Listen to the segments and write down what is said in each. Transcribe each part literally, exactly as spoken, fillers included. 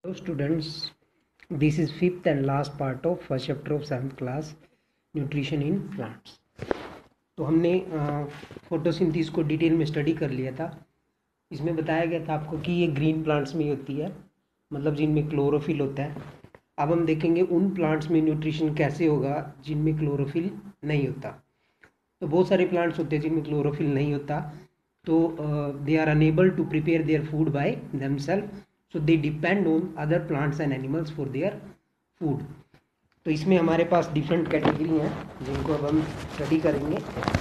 Hello students, this is fifth and last part of first chapter of seventh class nutrition in plants. तो हमने photosynthesis को detail में study कर लिया था। इसमें बताया गया था आपको कि ये ग्रीन प्लांट्स में होती है, मतलब जिनमें क्लोरोफिल होता है। अब हम देखेंगे उन प्लांट्स में न्यूट्रिशन कैसे होगा जिनमें क्लोरोफिल नहीं होता। तो बहुत सारे प्लांट्स होते हैं जिनमें क्लोरोफिल नहीं होता, तो they are unable to prepare their food by themselves, so they depend on other plants and animals for their food. तो इसमें हमारे पास डिफरेंट कैटेगरी हैं जिनको अब हम स्टडी करेंगे।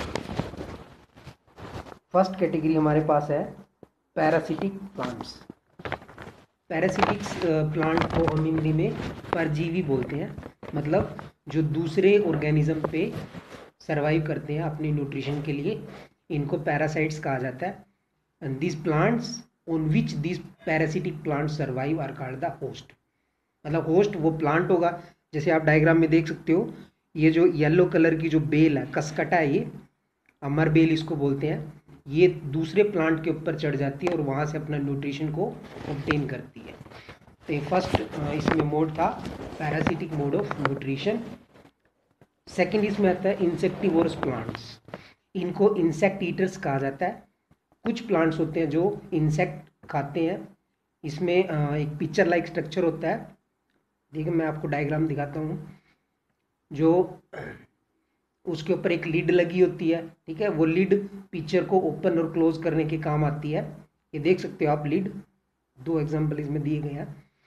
फर्स्ट कैटेगरी हमारे पास है पैरासिटिक प्लांट्स। पैरासिटिक प्लांट को हम हिंदी में परजीवी बोलते हैं, मतलब जो दूसरे ऑर्गेनिज्म पे सर्वाइव करते हैं अपने न्यूट्रिशन के लिए, इनको पैरासाइट्स कहा जाता है। And this plants on which this parasitic plants survive are called the host. मतलब होस्ट वो प्लांट होगा, जैसे आप डायग्राम में देख सकते हो, ये जो येलो कलर की जो बेल है, कसकटा है, ये अमर बेल इसको बोलते हैं। ये दूसरे प्लांट के ऊपर चढ़ जाती है और वहाँ से अपना न्यूट्रिशन को ऑब्टेन करती है। तो ये फर्स्ट इसमें मोड था parasitic mode of nutrition. Second इसमें आता है इंसेक्टिवोरस प्लांट्स। इनको इंसेक्ट ईटर्स कहा जाता है। कुछ प्लांट्स होते हैं जो इंसेक्ट खाते हैं। इसमें एक पिक्चर लाइक स्ट्रक्चर होता है। देखिए मैं आपको डायग्राम दिखाता हूँ। जो उसके ऊपर एक लीड लगी होती है, ठीक है, वो लीड पिक्चर को ओपन और क्लोज करने के काम आती है। ये देख सकते हो आप लीड, दो एग्जांपल इसमें दिए गए हैं।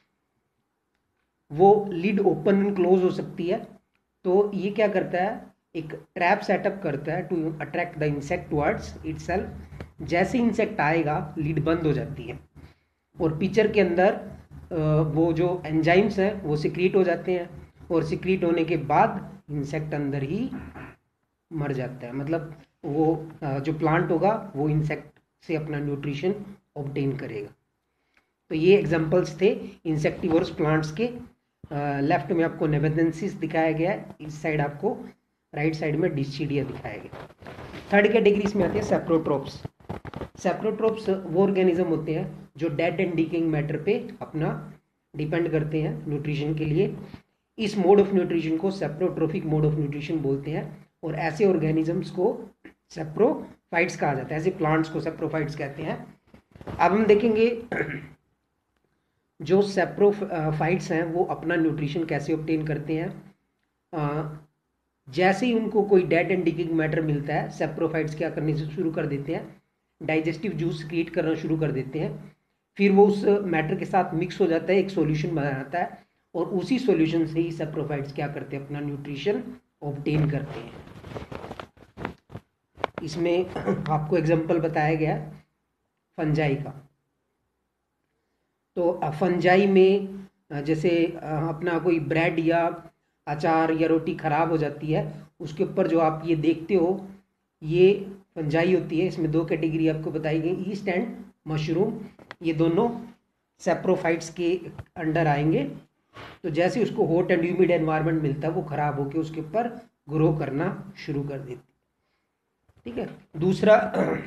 वो लीड ओपन एंड क्लोज हो सकती है। तो ये क्या करता है, एक ट्रैप सेटअप करता है to attract the insect towards itself. जैसे इंसेक्ट आएगा लीड बंद हो जाती है और पिक्चर के अंदर वो जो एंजाइम्स हैं वो सिक्रीट हो जाते हैं, और सिक्रीट होने के बाद इंसेक्ट अंदर ही मर जाता है। मतलब वो जो प्लांट होगा वो इंसेक्ट से अपना न्यूट्रिशन ऑब्टेन करेगा। तो ये एग्जांपल्स थे इंसेक्टिवोरस प्लांट्स के। लेफ्ट में आपको नेबेदेंसिस दिखाया गया है, इस साइड आपको राइट साइड में डिस्चिडिया दिखाया गया। थर्ड कैटेगरी इसमें आती है सेप्रोट्रोप्स। सेप्रोट्रोप्स वो ऑर्गेनिज्म होते हैं जो डेड एंड डिकेइंग मैटर पे अपना डिपेंड करते हैं न्यूट्रिशन के लिए। इस मोड ऑफ न्यूट्रिशन को सेप्रोट्रोफिक मोड ऑफ न्यूट्रिशन बोलते हैं, और ऐसे ऑर्गेनिजम्स को सेप्रोफाइट्स कहा जाता है। ऐसे प्लांट्स को सेप्रोफाइट्स कहते हैं। अब हम देखेंगे जो सेप्रोफाइट्स हैं वो अपना न्यूट्रिशन कैसे ऑब्टेन करते हैं। जैसे ही उनको कोई डेड एंड डिकेइंग मैटर मिलता है, सेप्रोफाइट्स क्या करने से शुरू कर देते हैं, डाइजेस्टिव जूस क्रिएट करना शुरू कर देते हैं। फिर वो उस मैटर के साथ मिक्स हो जाता है, एक सॉल्यूशन बनाता है, और उसी सॉल्यूशन से ही सेप्रोफाइट्स क्या करते हैं, अपना न्यूट्रिशन ऑब्टेन करते हैं। इसमें आपको एग्जांपल बताया गया फंजाई का। तो फंजाई में जैसे अपना कोई ब्रेड या अचार या रोटी खराब हो जाती है, उसके ऊपर जो आप ये देखते हो ये फंजाई होती है। इसमें दो कैटेगरी आपको बताई गई, ईस्ट एंड मशरूम। ये दोनों सेप्रोफाइट्स के अंडर आएंगे। तो जैसे उसको हॉट एंड ह्यूमिड एनवायरनमेंट मिलता है, वो खराब होकर उसके ऊपर ग्रो करना शुरू कर देती है, ठीक है। दूसरा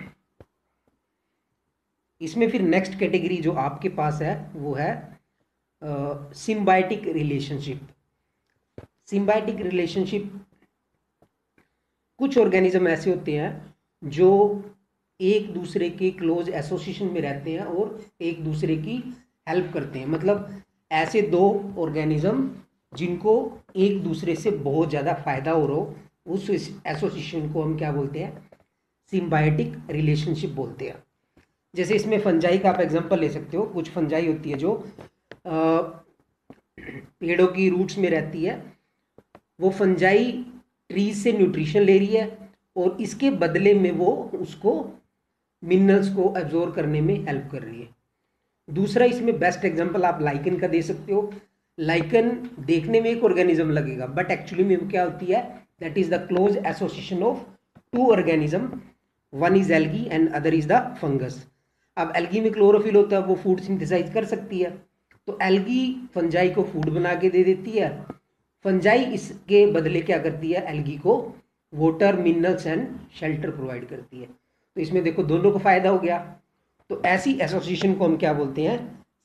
इसमें फिर नेक्स्ट कैटेगरी जो आपके पास है वो है सिम्बायोटिक रिलेशनशिप। सिम्बायोटिक रिलेशनशिप, कुछ ऑर्गेनिज्म ऐसे होते हैं जो एक दूसरे के क्लोज एसोसिएशन में रहते हैं और एक दूसरे की हेल्प करते हैं। मतलब ऐसे दो ऑर्गेनिज्म जिनको एक दूसरे से बहुत ज़्यादा फायदा हो रहा हो, उस एसोसिएशन को हम क्या बोलते हैं, सिम्बायोटिक रिलेशनशिप बोलते हैं। जैसे इसमें फंजाई का आप एग्जांपल ले सकते हो। कुछ फंजाई होती है जो आ, पेड़ों की रूट्स में रहती है। वो फंजाई ट्रीज से न्यूट्रिशन ले रही है और इसके बदले में वो उसको मिनरल्स को एब्जॉर्ब करने में हेल्प कर रही है। दूसरा इसमें बेस्ट एग्जांपल आप लाइकन का दे सकते हो। लाइकन देखने में एक ऑर्गेनिज्म लगेगा, बट एक्चुअली में क्या होती है, that is the close association of two organism, one is algae and other is the fungus. अब एल्गी में क्लोरोफिल होता है, वो फूड सिंथेसाइज कर सकती है, तो एल्गी फंजाई को फूड बना के दे देती है। फंजाई इसके बदले क्या करती है, एल्गी को water, minerals and shelter provide करती है। तो इसमें देखो दोनों को फायदा हो गया। तो ऐसी एसोसिएशन को हम क्या बोलते हैं,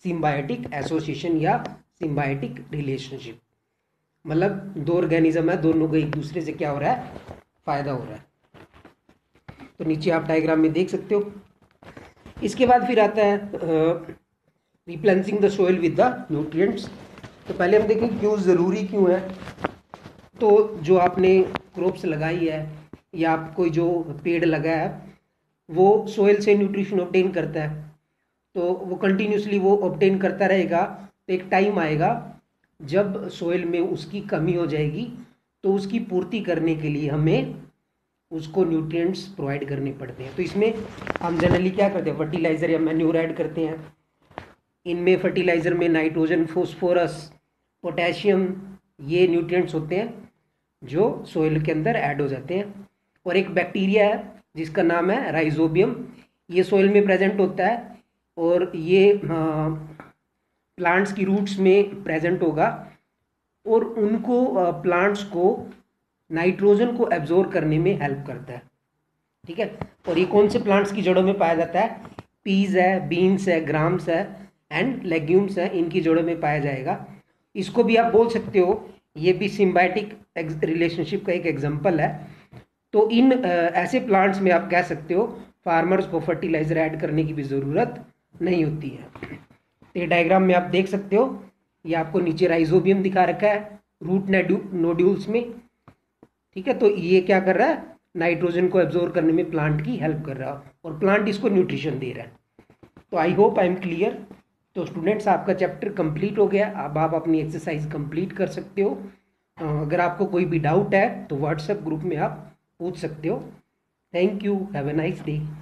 सिम्बायोटिक एसोसिएशन या सिम्बायोटिक रिलेशनशिप, मतलब दो ऑर्गेनिज्म है, दोनों को एक दूसरे से क्या हो रहा है, फायदा हो रहा है। तो नीचे आप डायग्राम में देख सकते हो। इसके बाद फिर आता है replenishing the soil with the nutrients. तो पहले हम देखें क्यों ज़रूरी क्यों है। तो जो आपने क्रॉप्स लगाई है या आप कोई जो पेड़ लगाया है वो सोइल से न्यूट्रिशन ऑब्टेन करता है, तो वो कंटिन्यूसली वो ऑब्टेन करता रहेगा। तो एक टाइम आएगा जब सोइल में उसकी कमी हो जाएगी, तो उसकी पूर्ति करने के लिए हमें उसको न्यूट्रिएंट्स प्रोवाइड करने पड़ते हैं। तो इसमें हम जनरली क्या करते हैं, फर्टिलाइज़र या मैन्योर ऐड करते हैं। इनमें फर्टिलाइज़र में नाइट्रोजन, फॉस्फोरस, पोटेशियम, ये न्यूट्रिएंट्स होते हैं जो सोइल के अंदर ऐड हो जाते हैं। और एक बैक्टीरिया है जिसका नाम है राइजोबियम, ये सोइल में प्रेजेंट होता है और ये प्लांट्स की रूट्स में प्रेजेंट होगा और उनको प्लांट्स को नाइट्रोजन को एब्जॉर्ब करने में हेल्प करता है। ठीक है, और ये कौन से प्लांट्स की जड़ों में पाया जाता है, पीज है, बीन्स है, ग्राम्स है एंड लेग्यूम्स है, इनकी जड़ों में पाया जाएगा। इसको भी आप बोल सकते हो ये भी सिम्बायोटिक रिलेशनशिप का एक एग्जांपल है। तो इन ऐसे प्लांट्स में आप कह सकते हो फार्मर्स को फर्टिलाइजर ऐड करने की भी ज़रूरत नहीं होती है। ये डायग्राम में आप देख सकते हो, ये आपको नीचे राइजोबियम दिखा रखा है रूट नोड्यूल्स में। ठीक है, तो ये क्या कर रहा है, नाइट्रोजन को एब्जॉर्ब करने में प्लांट की हेल्प कर रहा है और प्लांट इसको न्यूट्रिशन दे रहा है। तो I hope I am clear. तो स्टूडेंट्स आपका चैप्टर कंप्लीट हो गया, अब आप अपनी एक्सरसाइज कंप्लीट कर सकते हो। अगर आपको कोई भी डाउट है तो व्हाट्सएप ग्रुप में आप पूछ सकते हो। Thank you, have a nice day.